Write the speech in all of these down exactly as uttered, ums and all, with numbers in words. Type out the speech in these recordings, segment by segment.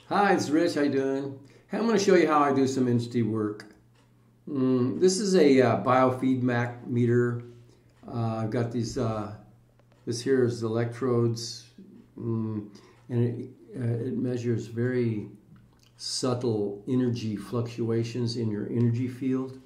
Hi, it's Rich. How you doing? Hey, I'm going to show you how I do some entity work. Mm, this is a uh, biofeedback meter. Uh, I've got these, uh, this here is electrodes, mm, and it, uh, it measures very subtle energy fluctuations in your energy field.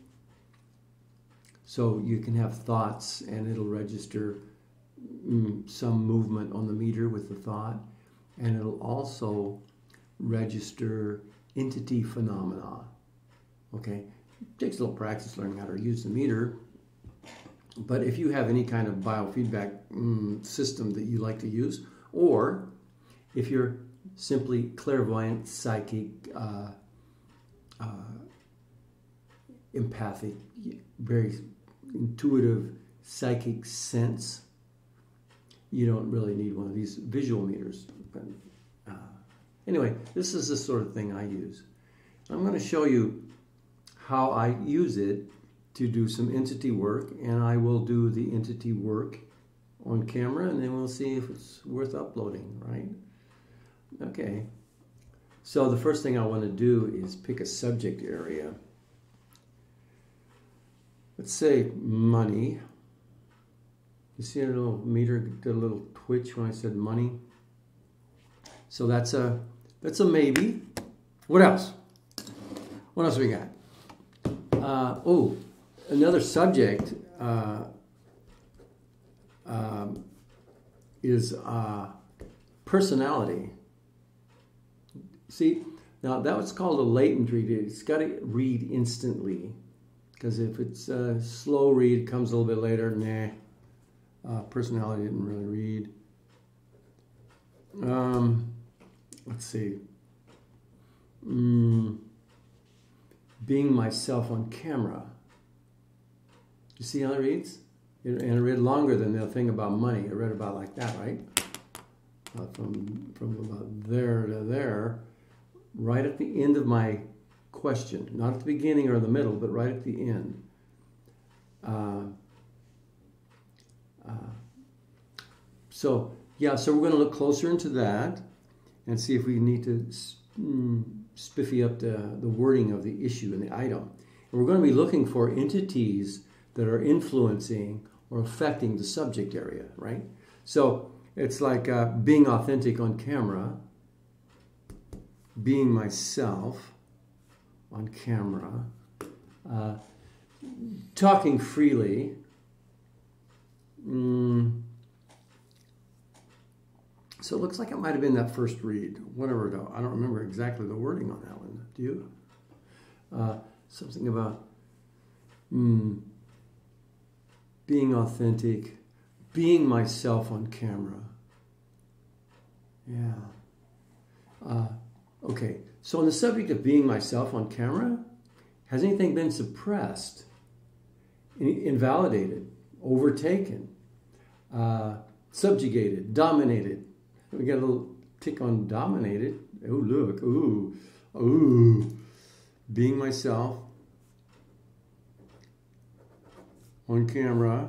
So you can have thoughts and it'll register mm, some movement on the meter with the thought, and it'll also register entity phenomena. Okay, it takes a little practice learning how to use the meter, but if you have any kind of biofeedback mm, system that you like to use, or if you're simply clairvoyant, psychic, uh, uh, empathic, very intuitive, psychic sense, you don't really need one of these visual meters. But, uh, anyway, this is the sort of thing I use. I'm going to show you how I use it to do some entity work, and I will do the entity work on camera, and then we'll see if it's worth uploading, right? Okay. So the first thing I want to do is pick a subject area. Let's say money. You see a little meter did a little twitch when I said money. So that's a that's a maybe. What else? What else we got? Uh, oh, another subject uh, um, is uh, personality. See, now that was called a latent read. It's got to read instantly, because if it's a slow read, it comes a little bit later. Nah, uh, personality didn't really read. Um, let's see. Mm, being myself on camera. You see how it reads? It, and it read longer than the thing about money. It read about like that, right? Uh, from from about there to there, right at the end of my question, not at the beginning or the middle, but right at the end. Uh, uh, so yeah, so we're going to look closer into that and see if we need to mm, spiffy up the, the wording of the issue and the item. And we're going to be looking for entities that are influencing or affecting the subject area, right? So it's like uh, being authentic on camera, being myself on camera, uh, talking freely, mm. So it looks like it might have been that first read, whatever though. I don't remember exactly the wording on that one. Do you? Uh, something about mm, being authentic, being myself on camera. Yeah. Uh, okay. So on the subject of being myself on camera, has anything been suppressed, invalidated, overtaken, uh, subjugated, dominated? We got a little tick on dominated. Oh, look. Ooh. Ooh. Being myself on camera,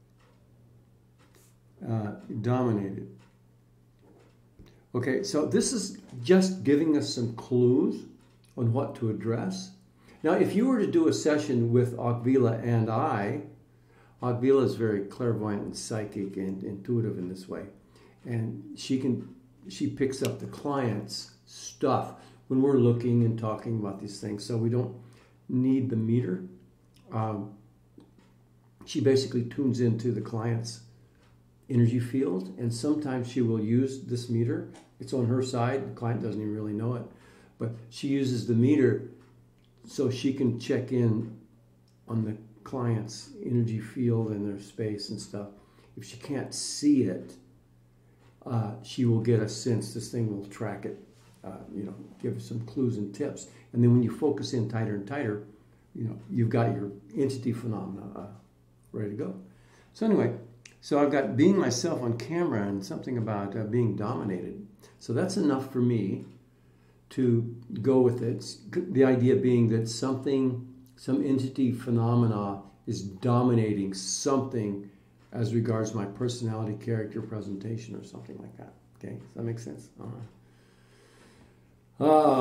uh, dominated. Okay, so this is just giving us some clues on what to address. Now, if you were to do a session with Akvile and I, Akvile is very clairvoyant and psychic and intuitive in this way. And she can, she picks up the client's stuff when we're looking and talking about these things. So we don't need the meter. Um, she basically tunes into the client's energy field, and sometimes she will use this meter. It's on her side. The client doesn't even really know it, but she uses the meter so she can check in on the client's energy field and their space and stuff. If she can't see it, uh, she will get a sense. This thing will track it, uh, you know, give some clues and tips. And then when you focus in tighter and tighter, you know, you've got your entity phenomena uh, ready to go. So anyway, so I've got being myself on camera and something about uh, being dominated. So that's enough for me to go with it. The idea being that something, some entity phenomena is dominating something as regards my personality, character, presentation, or something like that. Okay, does that make sense? All right.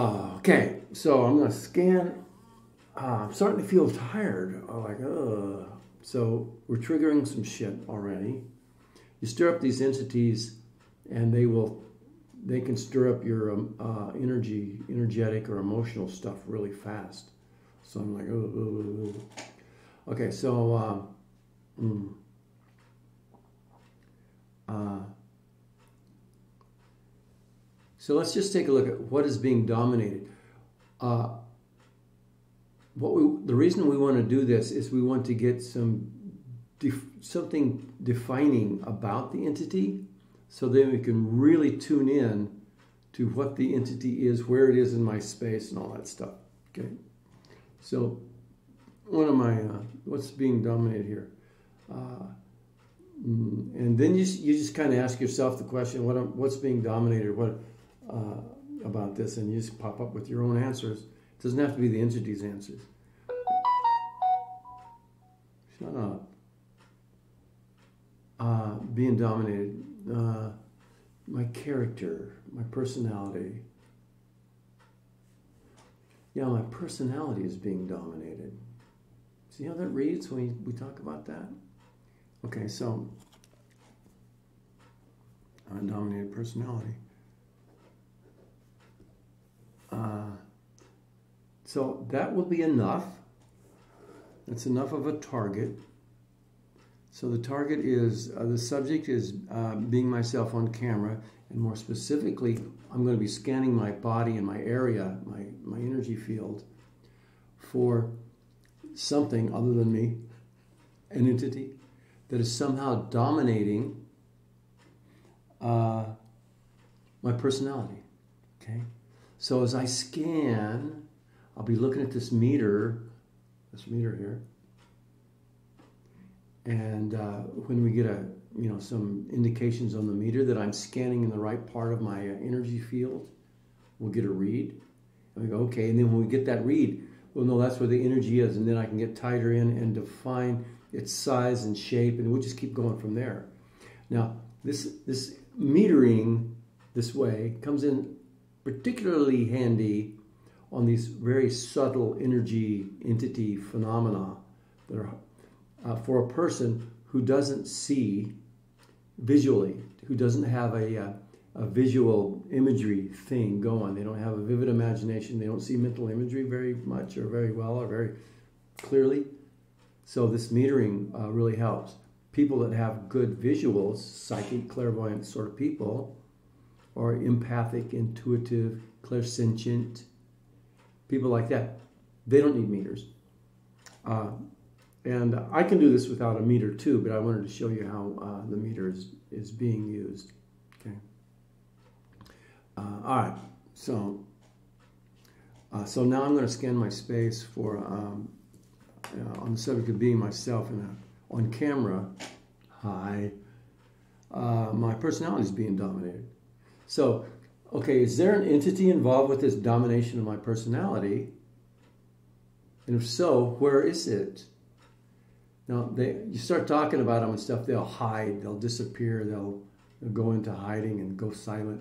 Okay, so I'm going to scan. Uh, I'm starting to feel tired. I'm like, ugh. So we're triggering some shit already. You stir up these entities, and they will, they can stir up your um, uh, energy, energetic or emotional stuff really fast. So I'm like, oh, okay. So, uh, mm, uh, so let's just take a look at what is being dominated. Uh, what we, the reason we want to do this is we want to get some def, something defining about the entity, so then we can really tune in to what the entity is, where it is in my space, and all that stuff. Okay. So one of my uh, what's being dominated here, uh, and then you you just kind of ask yourself the question, what what's being dominated, what uh, about this, and you just pop up with your own answers. It doesn't have to be the entity's answers. Shut up. Uh, being dominated, uh, my character, my personality. Yeah, my personality is being dominated. See how that reads when we, we talk about that? Okay, so undominated personality. Uh, so that will be enough. That's enough of a target. So the target is, uh, the subject is uh, being myself on camera, and more specifically, I'm going to be scanning my body and my area, my, my energy field, for something other than me, an entity that is somehow dominating uh, my personality, okay? So as I scan, I'll be looking at this meter, this meter here, and uh, when we get a, you know, some indications on the meter that I'm scanning in the right part of my uh, energy field, we'll get a read. And we go, okay, and then when we get that read, we'll know that's where the energy is, and then I can get tighter in and define its size and shape, and we'll just keep going from there. Now, this, this metering this way comes in particularly handy on these very subtle energy entity phenomena that are uh, for a person who doesn't see visually, who doesn't have a, a, a visual imagery thing going. They don't have a vivid imagination. They don't see mental imagery very much or very well or very clearly. So this metering uh, really helps. People that have good visuals, psychic, clairvoyant sort of people, or empathic, intuitive, clairsentient, people like that, they don't need meters. Uh, and I can do this without a meter too, but I wanted to show you how uh, the meter is, is being used. Okay. Uh, all right, so, uh, so now I'm going to scan my space for, um, uh, on the subject of being myself and uh, on camera, hi, uh, my personality is being dominated. So, okay, is there an entity involved with this domination of my personality? And if so, where is it? Now, they, you start talking about them and stuff, they'll hide, they'll disappear, they'll, they'll go into hiding and go silent.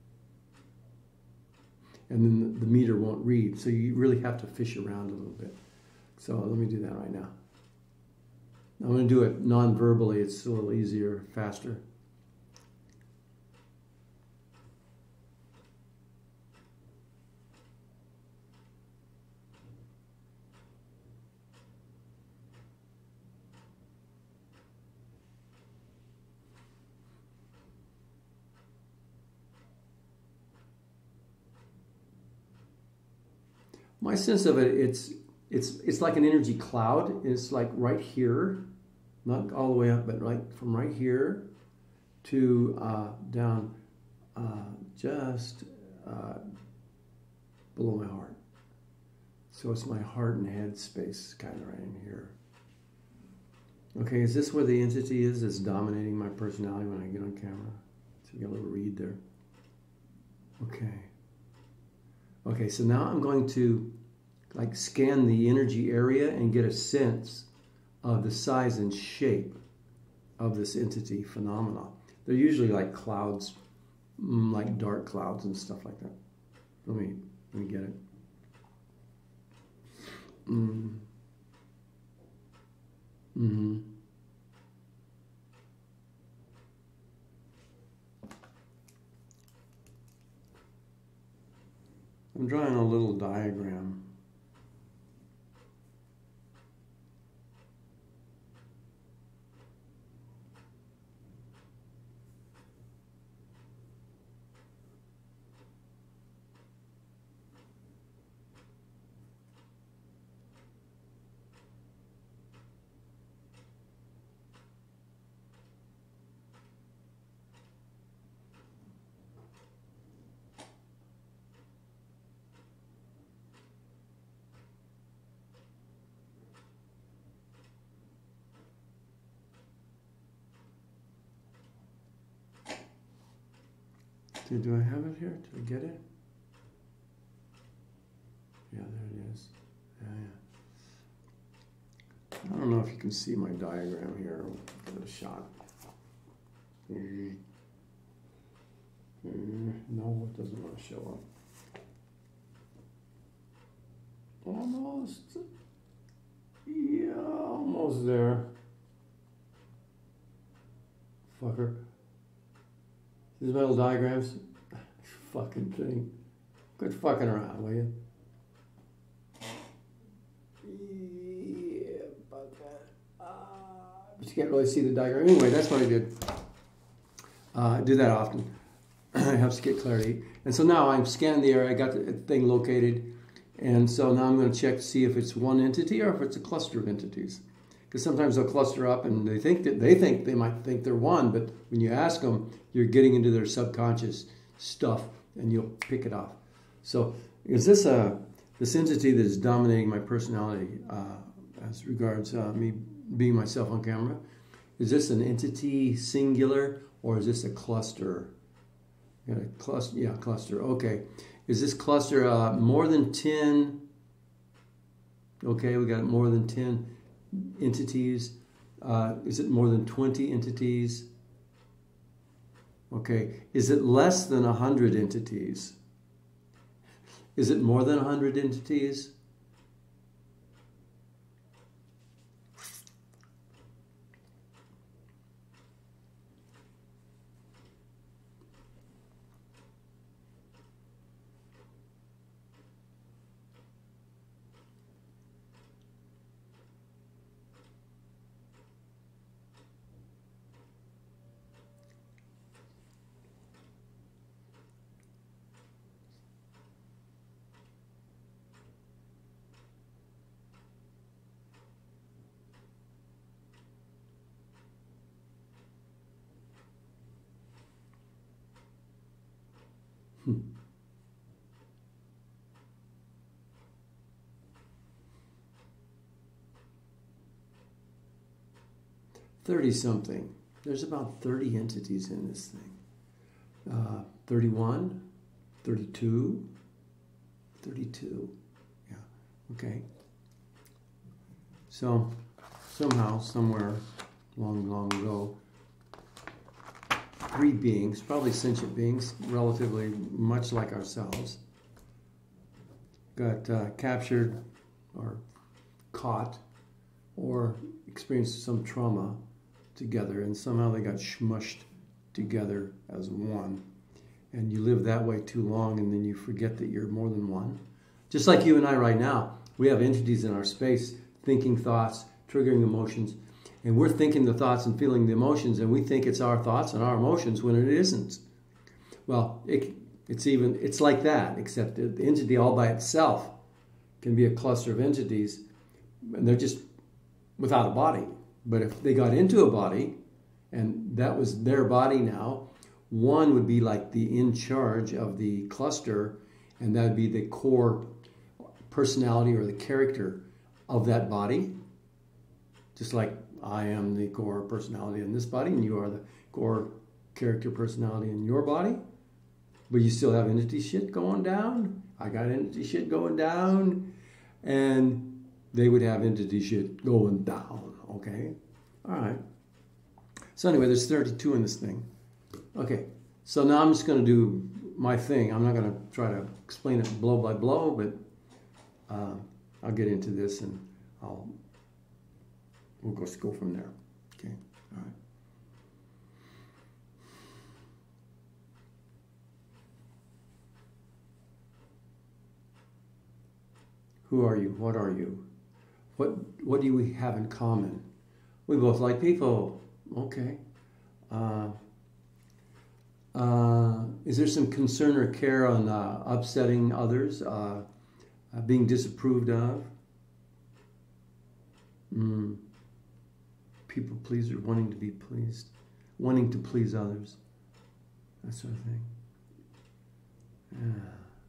And then the, the meter won't read, so you really have to fish around a little bit. So let me do that right now. I'm going to do it non-verbally, it's a little easier, faster. My sense of it, it's it's it's like an energy cloud. It's like right here, not all the way up, but like from right here to uh, down, uh, just uh, below my heart. So it's my heart and head space, kind of right in here. Okay, is this where the entity is that's dominating my personality when I get on camera? So you get a little read there. Okay. Okay, so now I'm going to like scan the energy area and get a sense of the size and shape of this entity phenomena. They're usually like clouds, like dark clouds and stuff like that. Let me, let me get it. I'm drawing a little diagram. Do I have it here? Did I get it? Yeah, there it is. Yeah, yeah. I don't know if you can see my diagram here. I'll give it a shot. Mm. Mm. No, it doesn't want to show up. Almost. Yeah, almost there. Fucker. These metal diagrams, fucking thing. Quit fucking around, will you? Yeah, about that. Uh, but you can't really see the diagram. Anyway, that's what I did. Uh, I do that often. It helps to get clarity. And so now I'm scanning the area. I got the thing located. And so now I'm going to check to see if it's one entity or if it's a cluster of entities. Because sometimes they'll cluster up and they think that they think they might think they're one, but when you ask them, you're getting into their subconscious stuff and you'll pick it off. So is this a this entity that is dominating my personality uh, as regards uh, me being myself on camera? Is this an entity singular or is this a cluster? Got a cluster, yeah, cluster. Okay, is this cluster uh, more than ten? Okay, we got more than ten entities. Uh, is it more than twenty entities? Okay. Is it less than one hundred entities? Is it more than one hundred entities? Hmm. thirty something. There's about thirty entities in this thing. Uh, thirty-one, thirty-two, thirty-two. Yeah, okay. So somehow, somewhere long, long ago, three beings, probably sentient beings, relatively much like ourselves, got uh, captured or caught or experienced some trauma together, and somehow they got smushed together as one. And you live that way too long, and then you forget that you're more than one. Just like you and I right now, we have entities in our space, thinking thoughts, triggering emotions, and we're thinking the thoughts and feeling the emotions, and we think it's our thoughts and our emotions when it isn't. Well, it, it's even it's like that, except the entity all by itself can be a cluster of entities, and they're just without a body. But if they got into a body, and that was their body now, one would be like the in charge of the cluster, and that would be the core personality or the character of that body. Just like I am the core personality in this body, and you are the core character personality in your body. But you still have entity shit going down. I got entity shit going down. And they would have entity shit going down. Okay? All right. So anyway, there's thirty-two in this thing. Okay. So now I'm just going to do my thing. I'm not going to try to explain it blow by blow, but uh, I'll get into this and I'll we'll just go from there. Okay. All right. Who are you? What are you? What What do we have in common? We both like people. Okay. Uh, uh, is there some concern or care on uh, upsetting others, uh, uh, being disapproved of? Mm. People pleaser, wanting to be pleased, wanting to please others, that sort of thing. Yeah.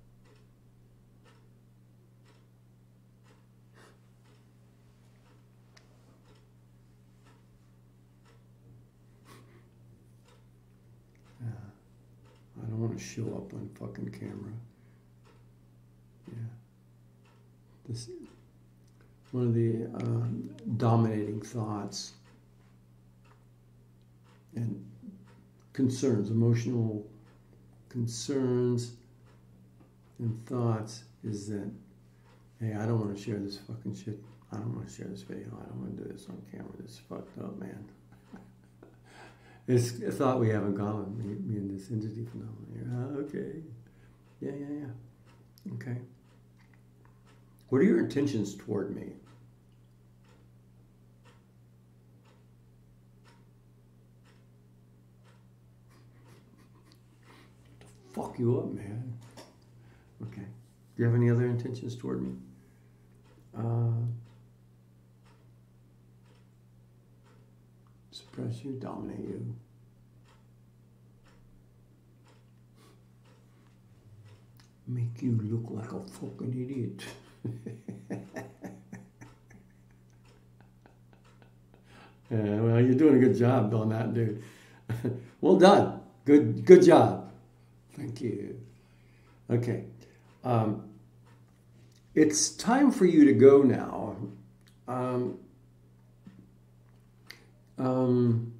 I don't want to show up on fucking camera. Yeah. This one of the um, dominating thoughts and concerns, emotional concerns and thoughts is that, hey, I don't want to share this fucking shit. I don't want to share this video. I don't want to do this on camera. This is fucked up, man. It's a thought we have in common, me, me and this entity phenomenon here. Ah, okay. Yeah, yeah, yeah. Okay. What are your intentions toward me? To fuck you up, man. Okay. Do you have any other intentions toward me? Uh, suppress you, dominate you. Make you look like a fucking idiot. Yeah, well, you're doing a good job on that, dude. Well done. Good, good job. Thank you. Okay. Um, it's time for you to go now. Um, um,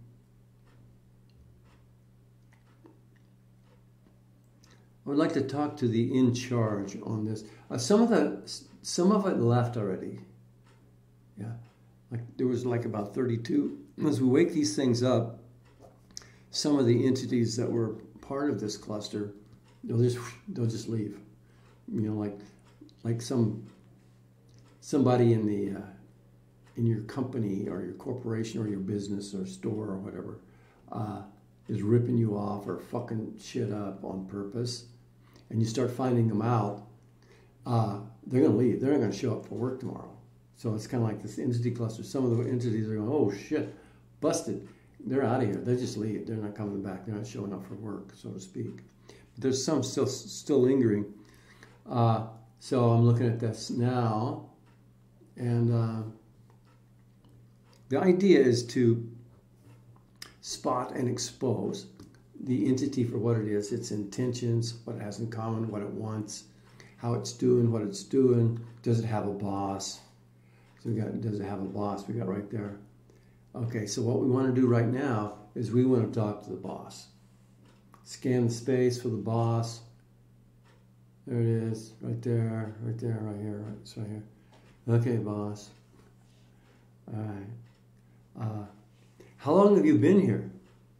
I would like to talk to the in charge on this. Uh, some of the, some of it left already. Yeah, like there was like about thirty-two. As we wake these things up, some of the entities that were part of this cluster, they'll just they'll just leave. You know, like like some somebody in the uh, in your company or your corporation or your business or store or whatever uh, is ripping you off or fucking shit up on purpose, and you start finding them out. Uh, they're going to leave. They're not going to show up for work tomorrow. So it's kind of like this entity cluster. Some of the entities are going, oh shit, busted. They're out of here. They just leave. They're not coming back. They're not showing up for work, so to speak. But there's some still still lingering. Uh, so I'm looking at this now, and uh, the idea is to spot and expose the entity for what it is, its intentions, what it has in common, what it wants, how it's doing, what it's doing. Does it have a boss? So we got, does it have a boss? We got right there. Okay, so what we want to do right now is we want to talk to the boss. Scan the space for the boss. There it is, right there, right there, right here, right, it's right here. Okay, boss. All right. Uh, how long have you been here?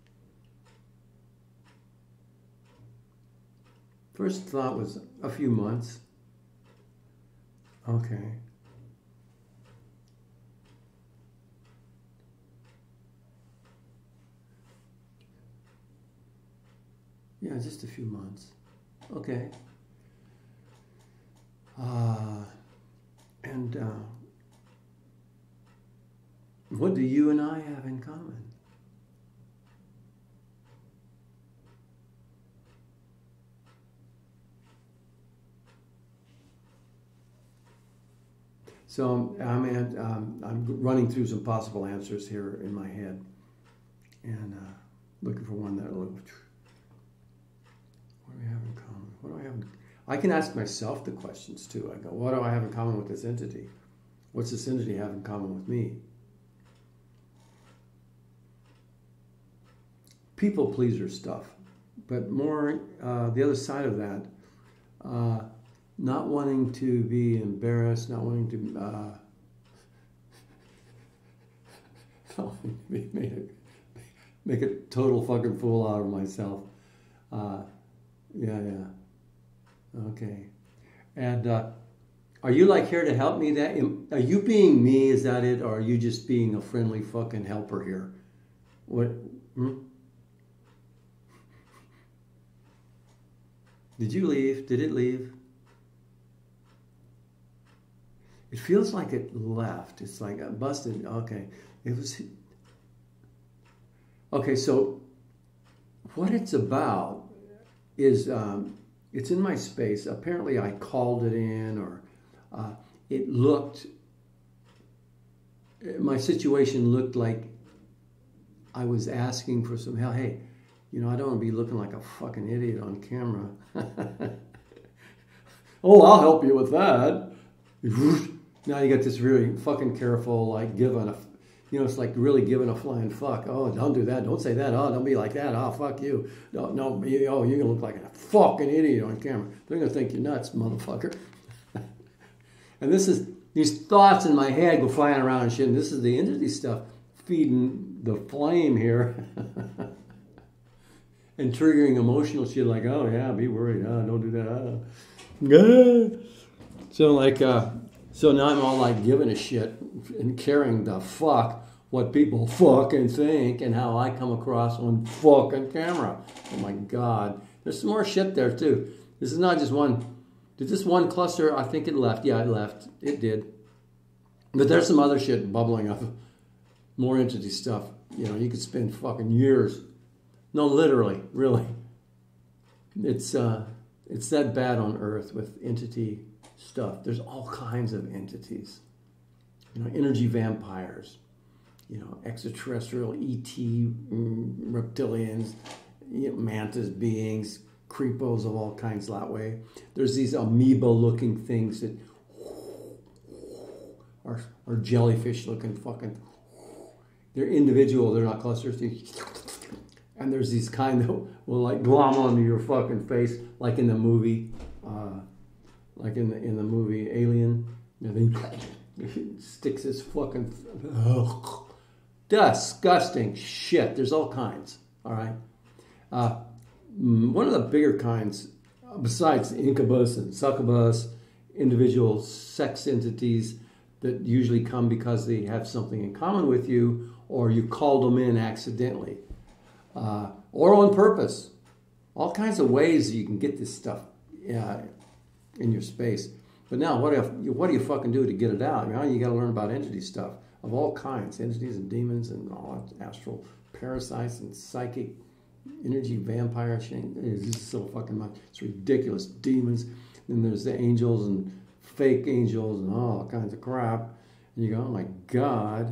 First thought was a few months. Okay. Yeah, just a few months. Okay. Uh, and uh, what do you and I have in common? So I'm, I'm, um, I'm running through some possible answers here in my head, and uh, looking for one that'll. What do we have in common? What do I have in I can ask myself the questions too. I go, what do I have in common with this entity? What's this entity have in common with me? People pleaser stuff, but more uh, the other side of that, uh, not wanting to be embarrassed, not wanting to uh, make, a, make a total fucking fool out of myself. Uh, yeah, yeah. Okay. And uh, Are you like here to help me? That are you being me? Is that it, or are you just being a friendly fucking helper here? What? Hmm? Did you leave? Did it leave? It feels like it left. It's like I busted. Okay, it was. Okay, so what it's about is um, it's in my space. Apparently, I called it in, or uh, it looked. My situation looked like I was asking for some help. Hey, you know, I don't want to be looking like a fucking idiot on camera. Oh, I'll help you with that. Now you got this really fucking careful, like giving a, you know, it's like really giving a flying fuck. Oh, don't do that. Don't say that. Oh, don't be like that. Oh, fuck you. No, no. You, oh, you're gonna look like a fucking idiot on camera. They're gonna think you're nuts, motherfucker. And this is these thoughts in my head go flying around and shit. And this is the entity stuff feeding the flame here. And triggering emotional shit like, oh yeah, be worried. Oh, don't do that. Oh. So like, uh, so now I'm all like giving a shit and caring the fuck what people fucking think and how I come across on fucking camera. Oh my God. There's some more shit there too. This is not just one. Did this one cluster, I think it left. Yeah, it left. It did. But there's some other shit bubbling up. More entity stuff. You know, you could spend fucking years. No, literally, really. It's uh, it's that bad on Earth with entity stuff. There's all kinds of entities. You know, energy vampires. You know, extraterrestrial E T mm, reptilians, you know, mantis beings, creepos of all kinds that way. There's these amoeba-looking things that are, are jellyfish-looking fucking. They're individual. They're not clusters. And there's these kind that will like glom onto your fucking face, like in the movie, uh, like in the in the movie Alien. You know, they sticks his fucking ugh, disgusting shit. There's all kinds. All right. Uh, one of the bigger kinds, besides incubus and succubus, individual sex entities that usually come because they have something in common with you, or you called them in accidentally. Uh, or on purpose. All kinds of ways you can get this stuff uh, in your space. But now, what, if, what do you fucking do to get it out? Now you got to learn about entity stuff of all kinds. Entities and demons and all astral parasites and psychic energy vampire shit. It's so fucking much. It's ridiculous. Demons. Then there's the angels and fake angels and all kinds of crap. And you go, oh my God.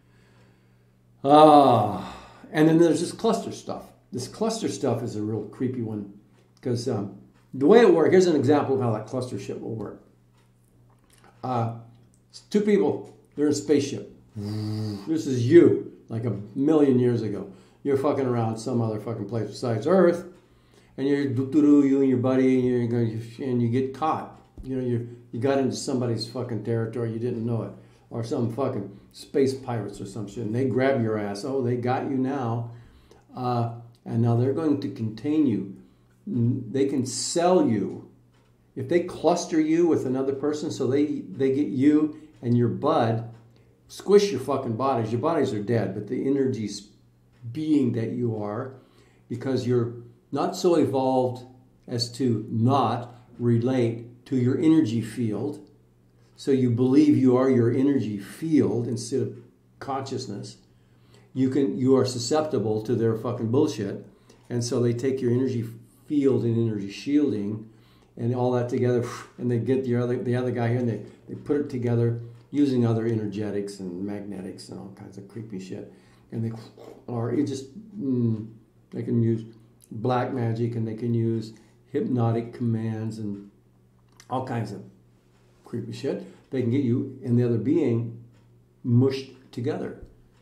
Ah. And then there's this cluster stuff. This cluster stuff is a real creepy one because um, the way it works, here's an example of how that cluster shit will work. Uh, two people, they're in a spaceship. This is you, like a million years ago. You're fucking around some other fucking place besides Earth, and you're doo-doo-doo, you and your buddy, and you're going, and you get caught. You know, you you got into somebody's fucking territory, you didn't know it. Or some fucking space pirates or some shit, and they grab your ass. Oh, they got you now. Uh, and now they're going to contain you. They can sell you. If they cluster you with another person, so they, they get you and your bud, squish your fucking bodies. Your bodies are dead, but the energy being that you are, because you're not so evolved as to not relate to your energy field. So you believe you are your energy field instead of consciousness. You can you are susceptible to their fucking bullshit. And so they take your energy field and energy shielding and all that together, and they get the other the other guy here and they, they put it together using other energetics and magnetics and all kinds of creepy shit. And they or it just mm, they can use black magic and they can use hypnotic commands and all kinds of creepy shit. They can get you and the other being mushed together.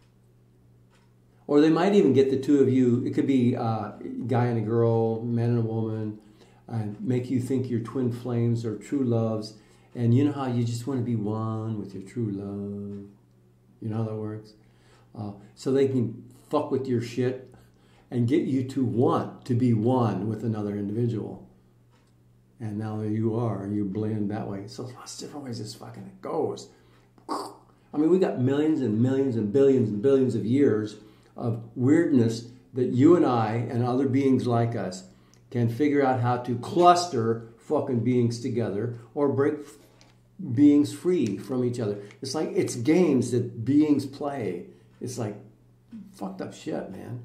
Or they might even get the two of you, it could be a guy and a girl, man and a woman, and make you think you're twin flames or true loves. And you know how you just want to be one with your true love? You know how that works? Uh, so they can fuck with your shit and get you to want to be one with another individual. And now there you are, and you blend that way. So lots of different ways this fucking goes. I mean, we got millions and millions and billions and billions of years of weirdness that you and I and other beings like us can figure out how to cluster fucking beings together or break beings free from each other. It's like, it's games that beings play. It's like fucked up shit, man.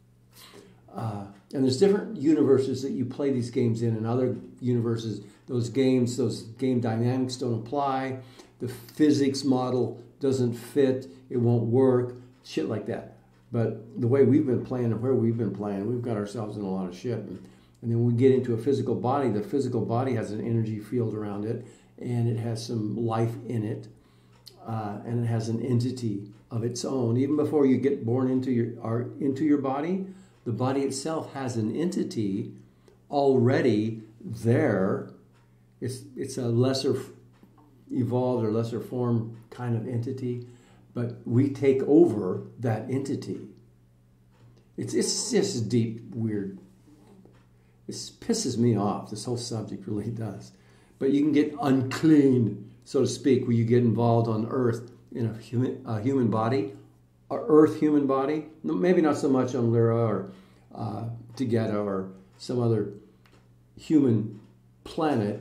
Uh, and there's different universes that you play these games in, and other universes, those games, those game dynamics don't apply. The physics model doesn't fit. It won't work. Shit like that. But the way we've been playing and where we've been playing, we've got ourselves in a lot of shit. And, and then when we get into a physical body, the physical body has an energy field around it, and it has some life in it, uh, and it has an entity of its own. Even before you get born into your, or into your body, the body itself has an entity already there. It's, it's a lesser evolved or lesser form kind of entity, but we take over that entity. It's, it's just deep, weird. It pisses me off. This whole subject really does. But you can get unclean, so to speak, where you get involved on Earth in a human, a human body, a Earth human body. Maybe not so much on Lyra or uh, Tegeta or some other human planet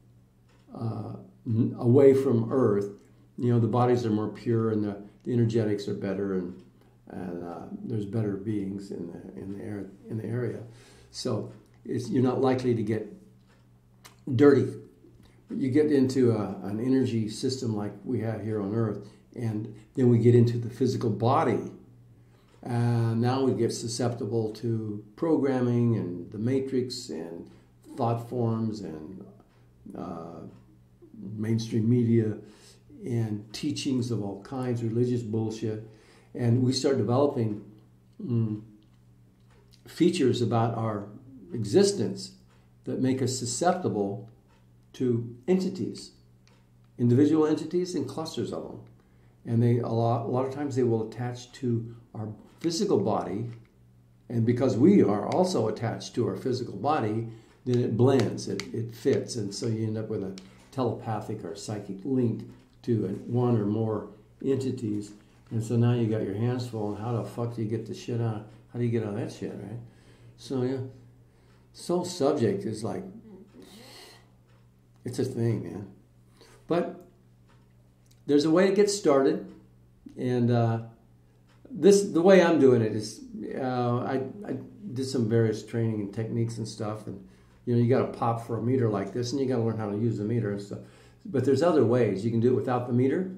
uh, away from Earth. You know, the bodies are more pure, and the, the energetics are better, and and uh, there's better beings in the in the air in the area. So it's, you're not likely to get dirty. But you get into a, an energy system like we have here on Earth, and then we get into the physical body. And now we get susceptible to programming and the matrix and thought forms and uh, mainstream media and teachings of all kinds, religious bullshit. And we start developing mm, features about our existence that make us susceptible to entities, individual entities and clusters of them. And they a lot, a lot of times they will attach to our physical body, and because we are also attached to our physical body, then it blends, it, it fits, and so you end up with a telepathic or psychic link to one or more entities. And so now you got your hands full, and how the fuck do you get the shit out? How do you get out of that shit, right? So yeah, this whole subject is like, it's a thing, man. But there's a way to get started, and uh, this the way I'm doing it is uh, I, I did some various training and techniques and stuff, and you know, you got to pop for a meter like this, and you got to learn how to use the meter and stuff. But there's other ways. You can do it without the meter.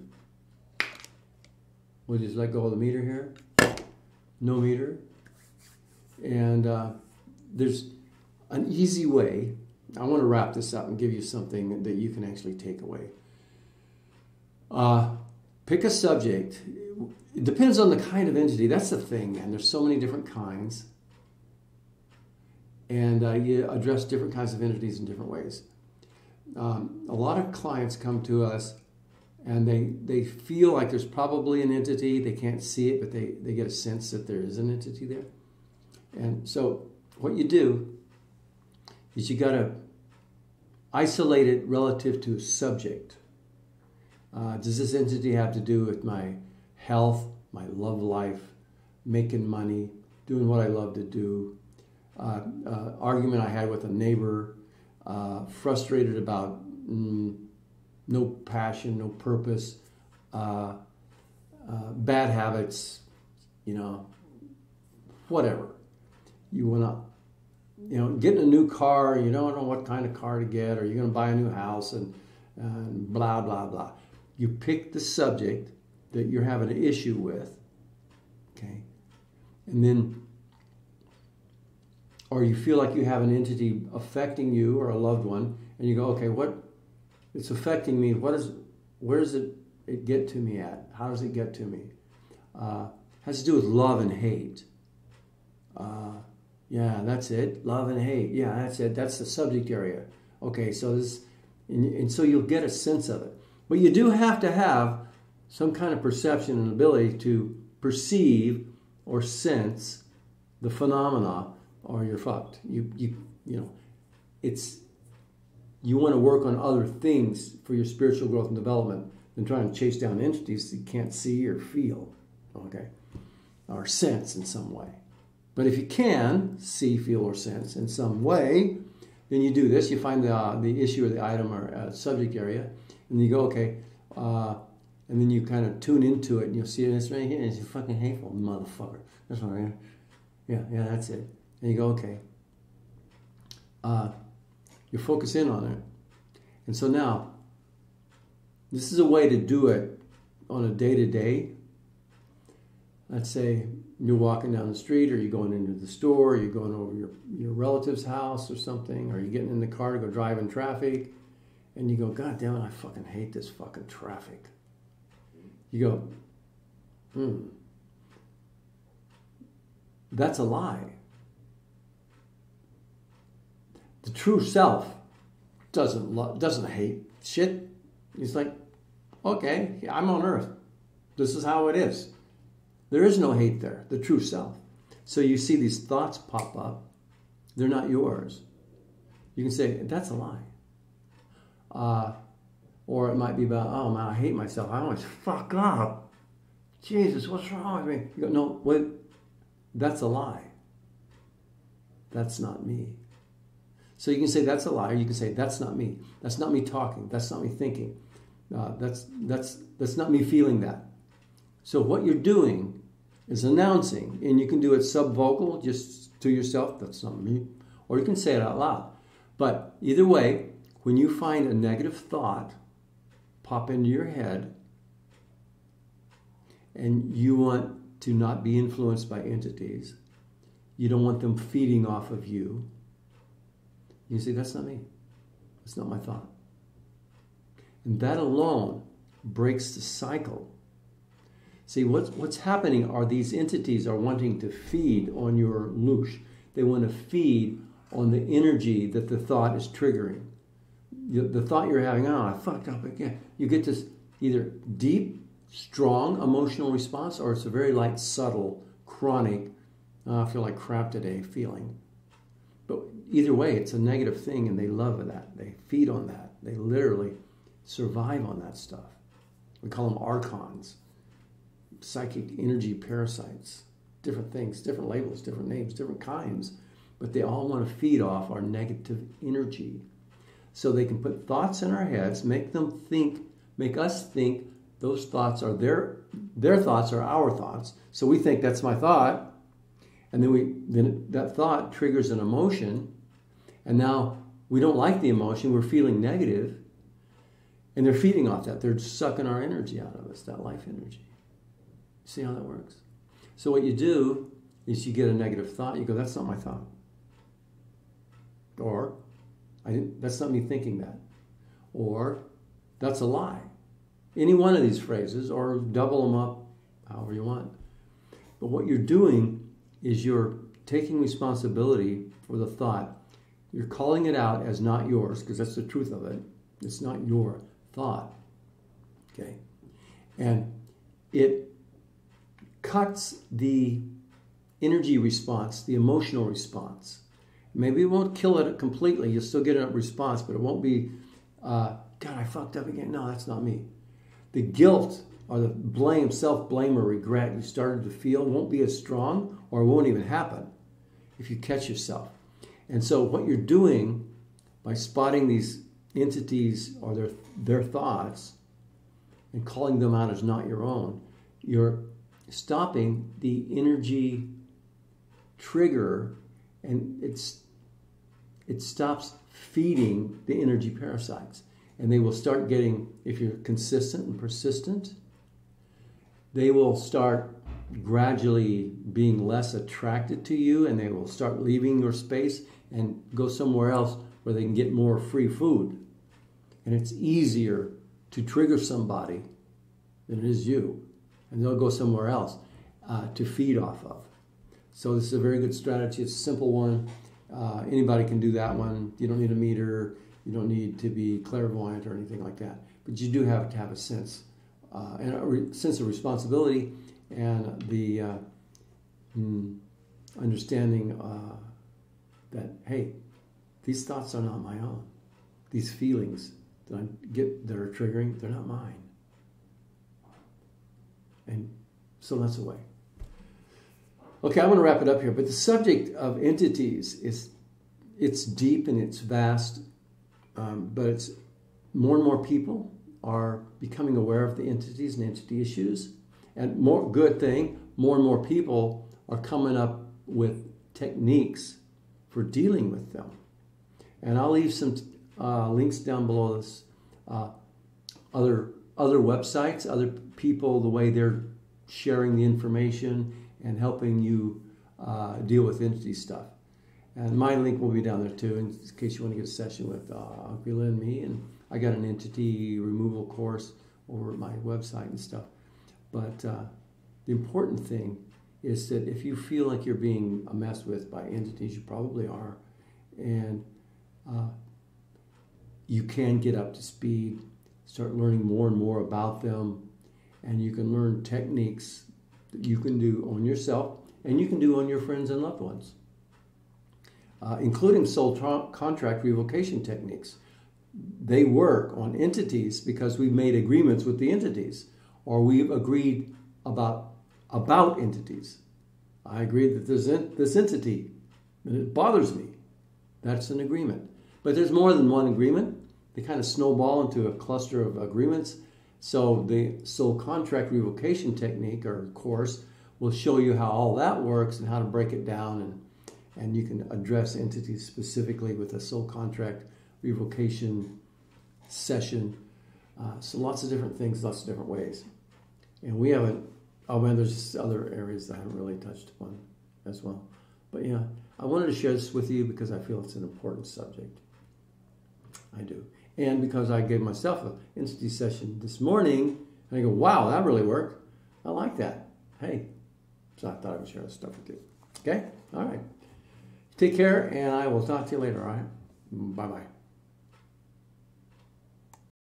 We'll just let go of the meter here. No meter. And uh, there's an easy way. I want to wrap this up and give you something that you can actually take away. Uh, pick a subject. It depends on the kind of entity. That's the thing, man. There's so many different kinds. And uh, you address different kinds of entities in different ways. Um, a lot of clients come to us and they, they feel like there's probably an entity. They can't see it, but they, they get a sense that there is an entity there. And so what you do is you got to isolate it relative to a subject. Uh, does this entity have to do with my health, my love life, making money, doing what I love to do, uh, uh, argument I had with a neighbor, uh, frustrated about mm, no passion, no purpose, uh, uh, bad habits, you know, whatever. You want to, you know, getting a new car, you don't know what kind of car to get, or you're going to buy a new house, and, and blah, blah, blah. You pick the subject that you're having an issue with, okay? And then, or you feel like you have an entity affecting you or a loved one, and you go, okay, what, it's affecting me, what is, where does it, it get to me at? How does it get to me? Uh, has to do with love and hate. Uh, yeah, that's it, love and hate. Yeah, that's it, that's the subject area. Okay, so this, and, and so you'll get a sense of it. But you do have to have some kind of perception and ability to perceive or sense the phenomena, or you're fucked. You, you, you know, it's, you want to work on other things for your spiritual growth and development than trying to chase down entities that you can't see or feel, okay, or sense in some way. But if you can see, feel, or sense in some way, then you do this. You find the, uh, the issue or the item or uh, subject area, and you go, okay, uh, and then you kind of tune into it, and you'll see this right here. It's a fucking hateful motherfucker. That's right here. Yeah, yeah, that's it. And you go, okay. Uh, you focus in on it. And so now, this is a way to do it on a day-to-day. Let's say you're walking down the street, or you're going into the store, or you're going over your, your relative's house or something, or you're getting in the car to go drive in traffic, and you go, God damn it, I fucking hate this fucking traffic. You go, hmm, that's a lie. The true self doesn't lo- doesn't hate shit. He's like, okay, I'm on earth. This is how it is. There is no hate there, the true self. So you see these thoughts pop up. They're not yours. You can say, that's a lie. Uh, or it might be about, oh man, I hate myself. I always fuck up. Jesus, what's wrong with me? You go, no, wait, that's a lie. That's not me. So you can say that's a lie, or you can say that's not me. That's not me talking. That's not me thinking. Uh, that's that's that's not me feeling that. So what you're doing is announcing, and you can do it subvocal, just to yourself. That's not me, or you can say it out loud. But either way, when you find a negative thought pop into your head, and you want to not be influenced by entities, you don't want them feeding off of you. You say, that's not me. That's not my thought. And that alone breaks the cycle. See, what's, what's happening are these entities are wanting to feed on your loosh. They want to feed on the energy that the thought is triggering. The, the thought you're having, oh, I fucked up again. You get this either deep, strong emotional response, or it's a very light, subtle, chronic, oh, I feel like crap today feeling. But either way, it's a negative thing, and they love that. They feed on that. They literally survive on that stuff. We call them archons, psychic energy parasites, different things, different labels, different names, different kinds, but they all want to feed off our negative energy. So they can put thoughts in our heads, make them think, make us think those thoughts are their, their thoughts are our thoughts. So we think that's my thought. And then we then that thought triggers an emotion, and now we don't like the emotion, we're feeling negative, and they're feeding off that. They're sucking our energy out of us, that life energy. See how that works? So what you do is you get a negative thought, you go, that's not my thought. Or, I didn't, that's not me thinking that. Or, that's a lie. Any one of these phrases, or double them up however you want. But what you're doing is you're taking responsibility for the thought. You're calling it out as not yours, because that's the truth of it. It's not your thought. Okay? And it cuts the energy response, the emotional response. Maybe it won't kill it completely. You'll still get a response, but it won't be, uh, God, I fucked up again. No, that's not me. The guilt or the blame, self-blame or regret you started to feel won't be as strong, or it won't even happen if you catch yourself. And so what you're doing by spotting these entities or their, their thoughts and calling them out as not your own, you're stopping the energy trigger, and it's it stops feeding the energy parasites. And they will start getting, if you're consistent and persistent, they will start gradually being less attracted to you, and they will start leaving your space and go somewhere else where they can get more free food. And it's easier to trigger somebody than it is you. And they'll go somewhere else uh, to feed off of. So this is a very good strategy. It's a simple one. Uh, anybody can do that one. You don't need a meter. You don't need to be clairvoyant or anything like that. But you do have to have a sense, uh, and a re sense of responsibility, and the uh, mm, understanding uh, that, hey, these thoughts are not my own. these feelings that I get that are triggering, they're not mine. And so that's a way. Okay, I'm going to wrap it up here, but the subject of entities is, it's deep and it's vast, um, but it's more and more people are becoming aware of the entities and entity issues, and more good thing, more and more people are coming up with techniques for dealing with them. And I'll leave some uh, links down below this, uh, other other websites, other people, the way they're sharing the information and helping you uh, deal with entity stuff. And my link will be down there too, in case you want to get a session with uh, Akvile and me. And I got an entity removal course over at my website and stuff. But uh, the important thing is that if you feel like you're being messed with by entities, you probably are, and uh, you can get up to speed, start learning more and more about them, and you can learn techniques that you can do on yourself and you can do on your friends and loved ones, uh, including soul contract revocation techniques. They work on entities because we've made agreements with the entities, or we've agreed about about entities. I agree that there's this entity and it bothers me. That's an agreement. But there's more than one agreement. They kind of snowball into a cluster of agreements. So the soul contract revocation technique or course will show you how all that works and how to break it down, and and you can address entities specifically with a soul contract revocation session. Uh, so lots of different things, lots of different ways. And we haven't, oh man, there's just other areas that I haven't really touched upon as well. But yeah, I wanted to share this with you because I feel it's an important subject. I do. And because I gave myself an entity session this morning, and I go, wow, that really worked. I like that. Hey, so I thought I would share this stuff with you. Okay? All right. Take care, and I will talk to you later, all right? Bye-bye.